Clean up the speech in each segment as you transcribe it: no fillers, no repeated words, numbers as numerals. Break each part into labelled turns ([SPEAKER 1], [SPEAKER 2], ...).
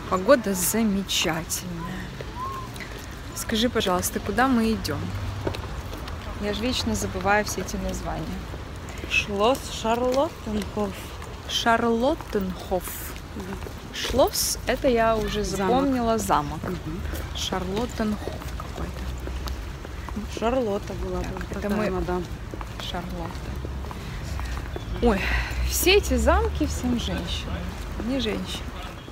[SPEAKER 1] Погода замечательная. Скажи, пожалуйста, куда мы идем? Я же вечно забываю все эти названия.
[SPEAKER 2] Шлосс Шарлоттенхоф.
[SPEAKER 1] Шарлоттенхоф. Шлосс, это я уже запомнила, замок. Шарлоттенхоф какой-то.
[SPEAKER 2] Шарлотта была.
[SPEAKER 1] Это мы...
[SPEAKER 2] мадам.
[SPEAKER 1] Шарлотта. Ой, все эти замки всем женщинам. Не женщины.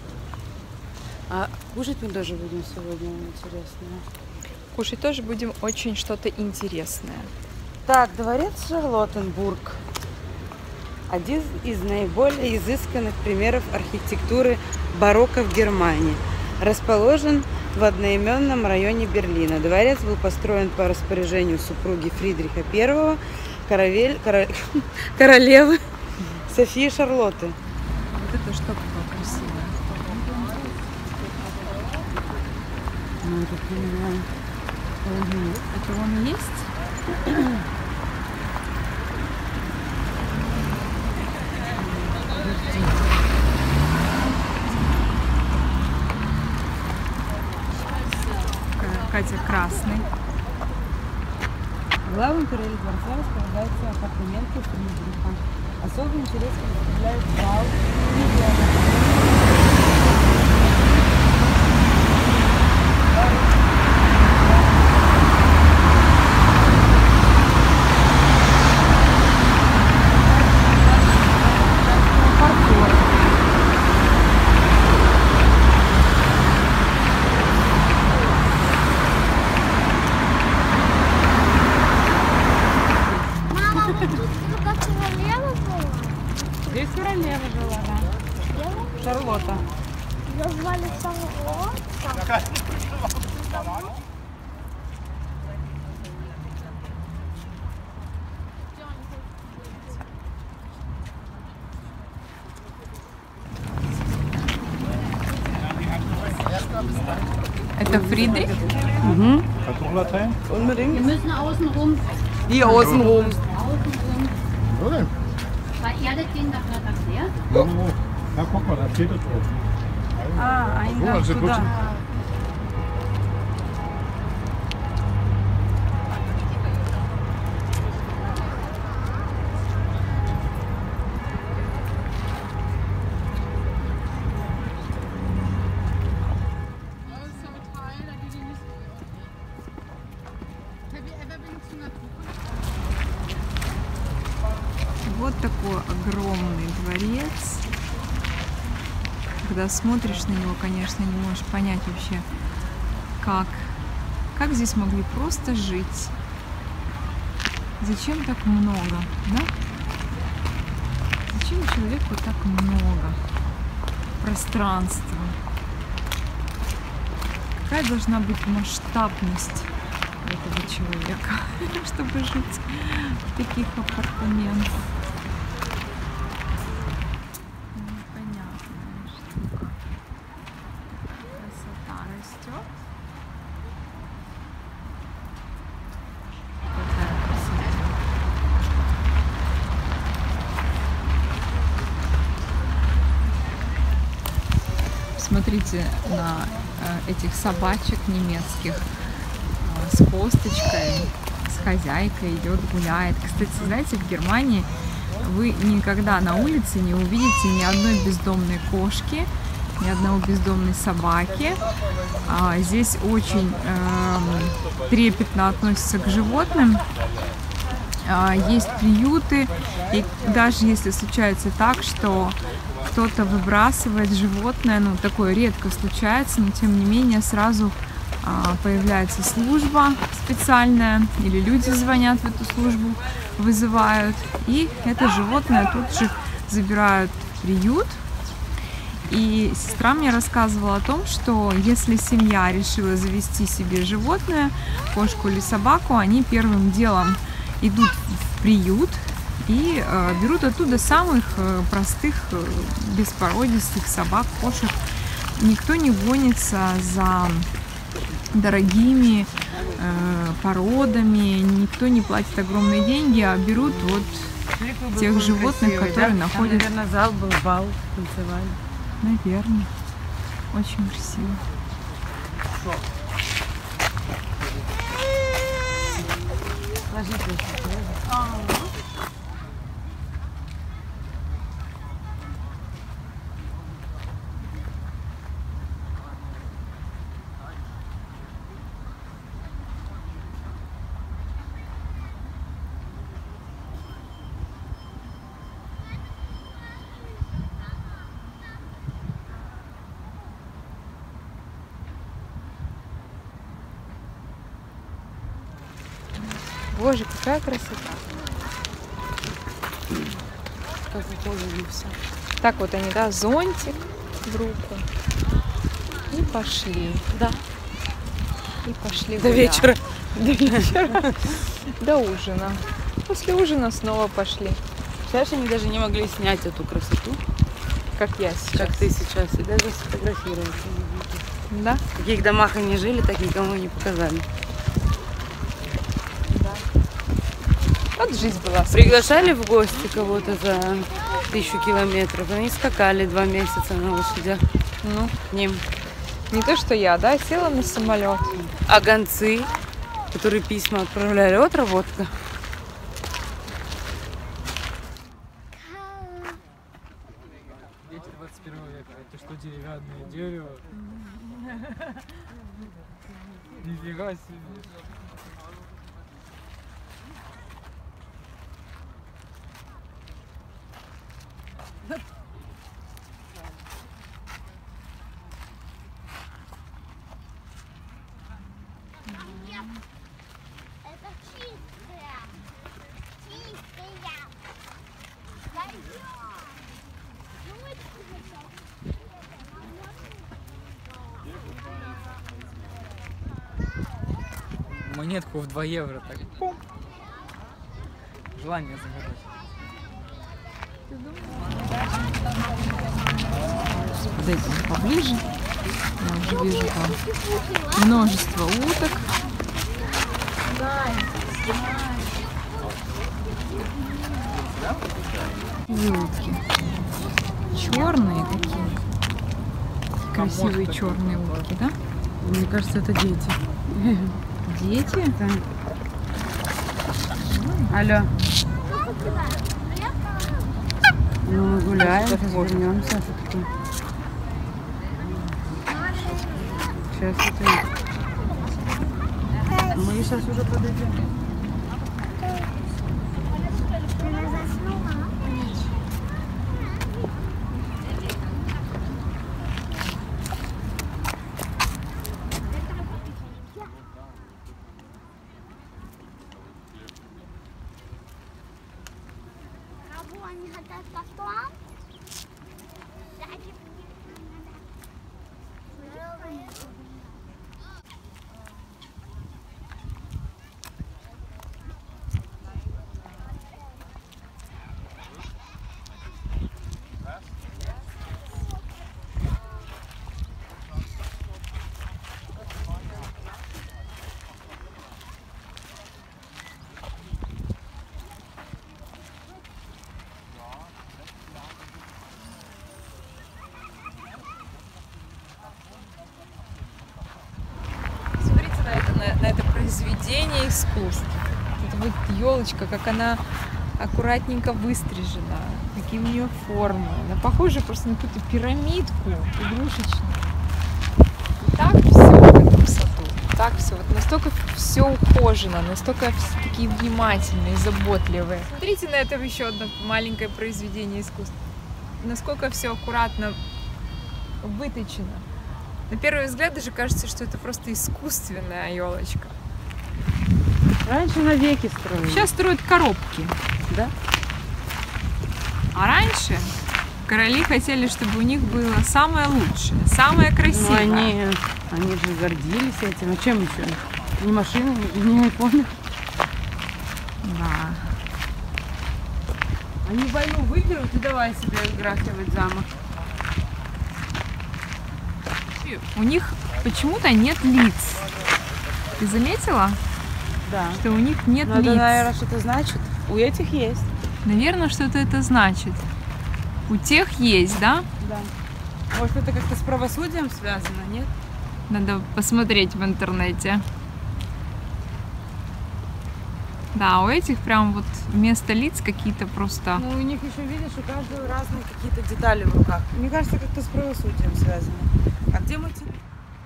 [SPEAKER 2] А кушать мы даже будем сегодня, интересно.
[SPEAKER 1] Кушать тоже будем очень что-то интересное.
[SPEAKER 2] Так, дворец Шарлоттенбург. Один из наиболее изысканных примеров архитектуры барокко в Германии. Расположен в одноименном районе Берлина. Дворец был построен по распоряжению супруги Фридриха I, королевы Софии Шарлотты.
[SPEAKER 1] Вот это что такое красивое?
[SPEAKER 2] Ну, это понимаю.
[SPEAKER 1] Это он и есть? Катя красный.
[SPEAKER 2] В главном короле дворца располагаются апартаменты Фридриха. Особый интерес представляет зал Здесь королева жила, да. Шарлотта.
[SPEAKER 3] Ее звали Шарлотта.
[SPEAKER 1] Это Фридрих?
[SPEAKER 2] Угу.
[SPEAKER 4] Wir müssen außen rum.
[SPEAKER 2] Hier außen rum.
[SPEAKER 4] Weil er das Kind das erklärt.
[SPEAKER 5] Ja, guck mal, da steht es drauf.
[SPEAKER 2] А, они
[SPEAKER 5] Вон,
[SPEAKER 2] там
[SPEAKER 5] же
[SPEAKER 2] туда.
[SPEAKER 1] Вот такой огромный дворец. Когда смотришь на него, конечно, не можешь понять вообще, как здесь могли просто жить. Зачем так много, да? Зачем человеку так много пространства? Какая должна быть масштабность этого человека, чтобы жить в таких апартаментах? Непонятная штука. Красота растет. Какая красота. Смотрите на этих собачек немецких с косточкой, с хозяйкой идет, гуляет. Кстати, знаете, в Германии вы никогда на улице не увидите ни одной бездомной кошки, ни одного бездомной собаки. Здесь очень трепетно относятся к животным. Есть приюты, и даже если случается так, что кто-то выбрасывает животное, ну такое редко случается, но тем не менее сразу появляется служба специальная, или люди звонят в эту службу, вызывают, и это животное тут же забирают в приют. И сестра мне рассказывала о том, что если семья решила завести себе животное, кошку или собаку, они первым делом идут в приют и берут оттуда самых простых, беспородистых собак, кошек. Никто не гонится за дорогими породами, никто не платит огромные деньги, а берут вот тех животных, которые находят...
[SPEAKER 2] Наверное, зал был, бал танцевали.
[SPEAKER 1] Наверное. Очень красиво. Боже, какая красота.
[SPEAKER 2] Как ухожено все.
[SPEAKER 1] Так вот они, да, зонтик в руку. И пошли.
[SPEAKER 2] Да.
[SPEAKER 1] И пошли
[SPEAKER 2] До
[SPEAKER 1] гулять.
[SPEAKER 2] вечера.
[SPEAKER 1] До вечера. До ужина. После ужина снова пошли.
[SPEAKER 2] Сейчас они даже не могли снять эту красоту,
[SPEAKER 1] Как я сейчас.
[SPEAKER 2] как ты сейчас, и даже сфотографировать.
[SPEAKER 1] Да?
[SPEAKER 2] В каких домах они жили, так никому не показали.
[SPEAKER 1] Вот жизнь была.
[SPEAKER 2] Приглашали в гости кого-то за 1000 километров. Они скакали 2 месяца на лошадях
[SPEAKER 1] Ну,
[SPEAKER 2] к ним.
[SPEAKER 1] не то, что я, да, села на самолет.
[SPEAKER 2] А гонцы, которые письма отправляли, отработка.
[SPEAKER 6] Дети 21 века. Это что, деревянное дерево? Нифига себе.
[SPEAKER 3] Это чистая. Чистая. Пойдем. Ну, это
[SPEAKER 6] Монетку в 2 евро так. Пум. Желание загадать.
[SPEAKER 1] Подойдем поближе. Я уже вижу там множество уток. И утки. Черные такие. Красивые черные утки, да?
[SPEAKER 2] Мне кажется, это дети.
[SPEAKER 1] Дети?
[SPEAKER 2] Да. Алло. Ну, мы гуляем, сейчас вернемся. Сейчас это... Мы сейчас уже подойдем.
[SPEAKER 3] они хотят косплам.
[SPEAKER 1] На это произведение искусства. Это вот елочка, как она аккуратненько выстрижена, какие у нее формы. Она похожа просто на какую-то пирамидку игрушечную. И так все в этом саду. Так все. Вот настолько все ухожено, настолько все такие внимательные, заботливые. Смотрите на это еще одно маленькое произведение искусства. Насколько все аккуратно выточено. На первый взгляд даже кажется, что это просто искусственная елочка.
[SPEAKER 2] Раньше навеки строили.
[SPEAKER 1] Сейчас строят коробки.
[SPEAKER 2] Да?
[SPEAKER 1] А раньше короли хотели, чтобы у них было самое лучшее, самое красивое.
[SPEAKER 2] Ну, они же гордились этим. А чем еще? Ни машины, ни айфоны.
[SPEAKER 1] Да.
[SPEAKER 2] Они войну выиграют и давай себе графировать замок.
[SPEAKER 1] У них почему-то нет лиц. Ты заметила,
[SPEAKER 2] Да.
[SPEAKER 1] что у них нет
[SPEAKER 2] Ну,
[SPEAKER 1] лиц?
[SPEAKER 2] это, наверное, что-то значит. У этих есть.
[SPEAKER 1] Наверное, что-то это значит. У тех есть, да?
[SPEAKER 2] Да. Может, это как-то с правосудием связано, нет?
[SPEAKER 1] Надо посмотреть в интернете. Да, у этих прям вот вместо лиц какие-то просто...
[SPEAKER 2] Ну, у них еще, видишь, у каждого разные какие-то детали в руках. Мне кажется, как-то с правосудием связано. А где мы теперь?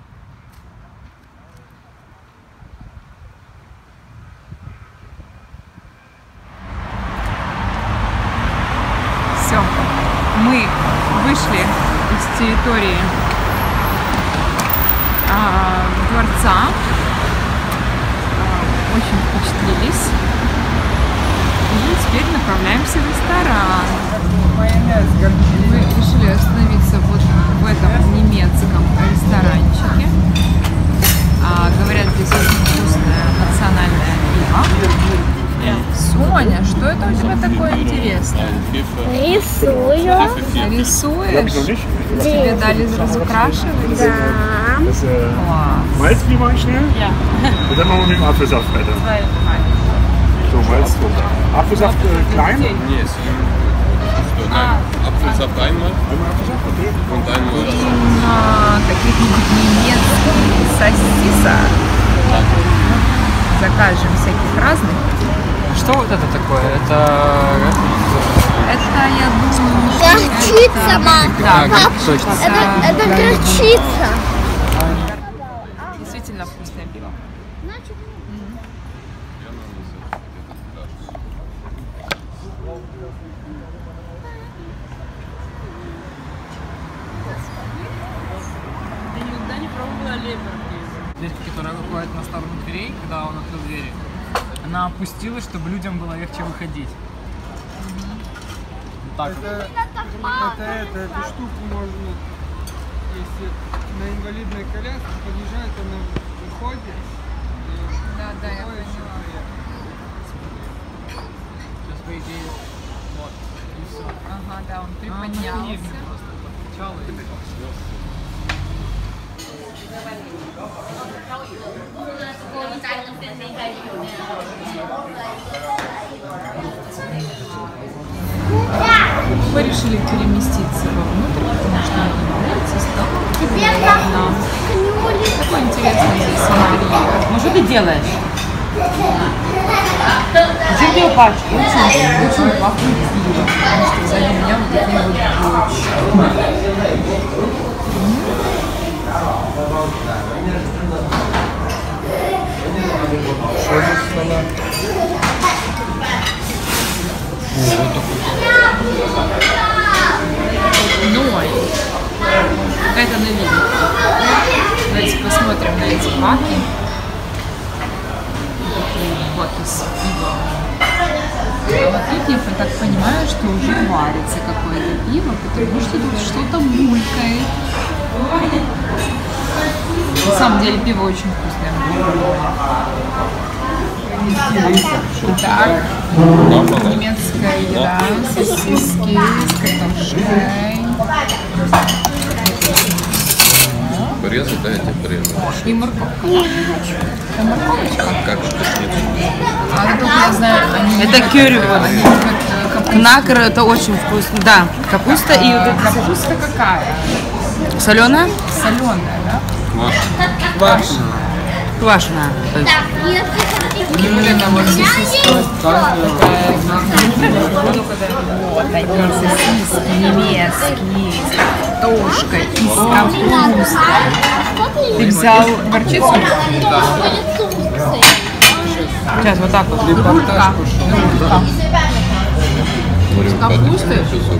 [SPEAKER 1] Все, мы вышли из территории дворца, очень впечатлились и теперь направляемся в ресторан. Мы решили остановиться вот в этом немецком ресторанчике. Говорят, здесь очень вкусное национальное пиво. Соня, что это у тебя такое интересное?
[SPEAKER 3] Рисую.
[SPEAKER 1] Рисуешь? Тебе дали разукрашивать?
[SPEAKER 3] Да.
[SPEAKER 1] Класс.
[SPEAKER 5] Malzbier mache ich schnell.
[SPEAKER 2] Ja.
[SPEAKER 5] Und dann machen wir mit dem Apfelsaft weiter. So, Malz drunter. Apfelsaft klein?
[SPEAKER 7] Нет, что, да. Apfelsaft einmal
[SPEAKER 5] Einmal Apfelsaft, okay.
[SPEAKER 7] und einmal.
[SPEAKER 1] Каких-нибудь немецких сосисок. Закажем всяких разных.
[SPEAKER 6] Что вот это такое? Это...
[SPEAKER 1] Это, я думаю,
[SPEAKER 3] Горчица, мам.
[SPEAKER 1] да,
[SPEAKER 6] точно.
[SPEAKER 3] Это горчица.
[SPEAKER 1] действительно вкусное пиво.
[SPEAKER 2] Я никогда не пробовала леберки.
[SPEAKER 6] Дверь, которая выходит на сторону дверей, когда он открыл двери, она опустилась, чтобы людям было легче выходить. Вот так вот.
[SPEAKER 8] Эту штуку можно, если на инвалидной коляске подъезжает, она выходит.
[SPEAKER 1] Да, я поняла.
[SPEAKER 6] Сейчас, по идее, вот, и все.
[SPEAKER 1] Ага, да, он приподнялся.
[SPEAKER 6] Сначала и
[SPEAKER 1] Мы решили переместиться вовнутрь, потому что на улице стало такой интересный здесь интерьер.
[SPEAKER 2] Ну, что ты делаешь? Зачем ты пачку?
[SPEAKER 1] Очень пахнет пивом, потому что сзади меня вот такие вот Ной. Какая-то новинка. Давайте посмотрим на эти баки. Такие баки с пивом. Вот тут я так понимаю, что уже варится какое-то пиво, потому что тут что-то булькает. На самом деле пиво очень вкусное. Так, немецкая еда, сосиски с картошкой.
[SPEAKER 7] Порезать, да, я тебе порежу.
[SPEAKER 1] И морковка. Это морковочка?
[SPEAKER 7] Как же шницель?
[SPEAKER 1] А только я знаю, они
[SPEAKER 2] Это
[SPEAKER 1] любят-
[SPEAKER 2] кюрюван.
[SPEAKER 1] они любят капусту.
[SPEAKER 2] Кнакер это очень вкусно. Да, капуста и вот эта
[SPEAKER 1] Капуста какая?
[SPEAKER 2] соленая,
[SPEAKER 1] Соленая, да?
[SPEAKER 2] квашеная. То есть.
[SPEAKER 1] И вот это вот сосиска. Вот они сосиски немецкие, с картошкой и с капустой. Ты взял горчицу?
[SPEAKER 2] Сейчас вот так вот.
[SPEAKER 1] Рулька. С капустой?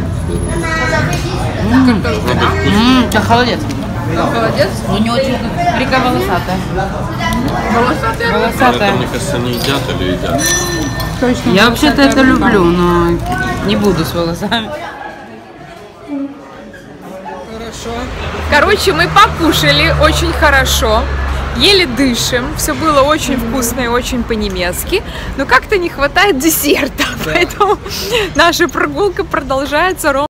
[SPEAKER 2] Это холодец.
[SPEAKER 1] Холодец?
[SPEAKER 2] Ну не очень. Река волосатая.
[SPEAKER 1] Волосатая?
[SPEAKER 2] Волосатая.
[SPEAKER 7] Это, мне кажется, не едят или едят.
[SPEAKER 2] Я вообще-то это люблю, но не буду с волосами.
[SPEAKER 1] Короче, мы покушали очень хорошо, еле дышим, все было очень вкусно и очень по-немецки, но как-то не хватает десерта, поэтому наша прогулка продолжается ровно.